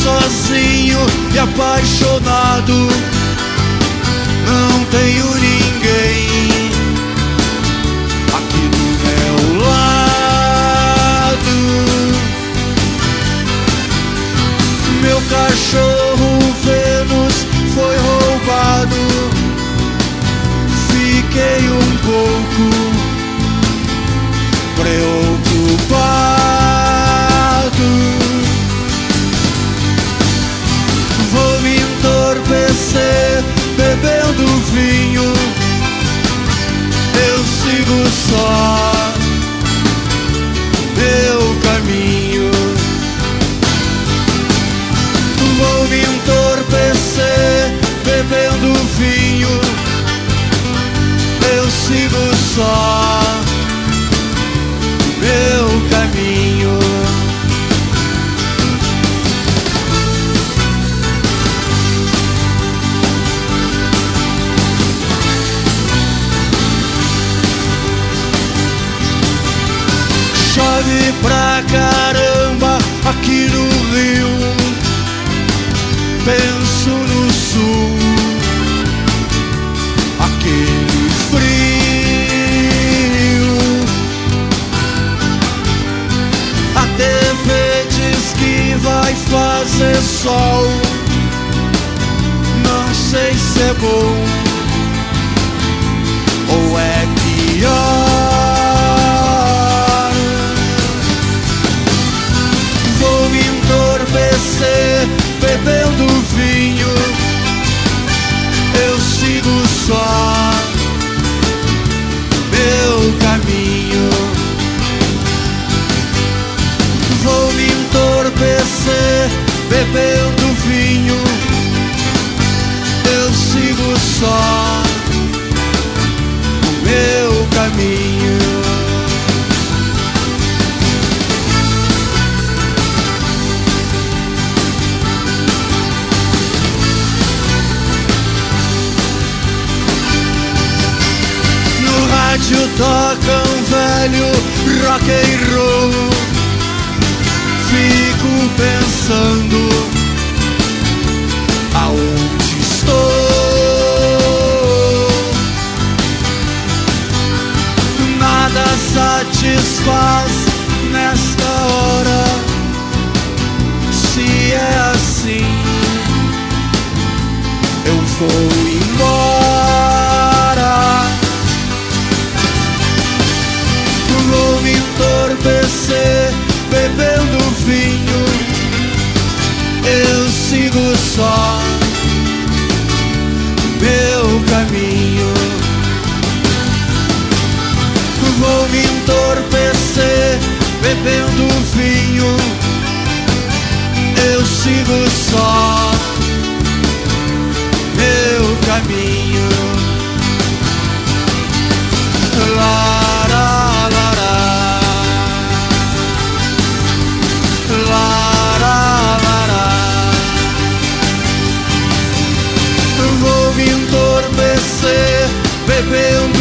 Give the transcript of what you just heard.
sozinho e apaixonado, não tenho ninguém aqui do meu lado. Meu cachorro Vênus foi roubado, fiquei um pouco preocupado. Vou me entorpecer bebendo vinho, eu sigo só meu caminho. Vou me entorpecer bebendo vinho, eu sigo só meu caminho. Chove pra caramba aqui no Rio, penso no sul, aquele frio. A TV diz que vai fazer sol, não sei se é bom ou é pior. Vou me entorpecer bebendo vinho, eu sigo só meu caminho. Vou me entorpecer bebendo vinho, eu sigo só o meu caminho. No rádio toca um velho rock and roll, fico pensando aonde estou. Nada satisfaz nesta hora, se é assim eu vou embora. Vou me entorpecer bebendo vinho, eu sigo só meu caminho. Vou me entorpecer bebendo vinho, eu sigo só meu caminho. Vou me entorpecer bebendo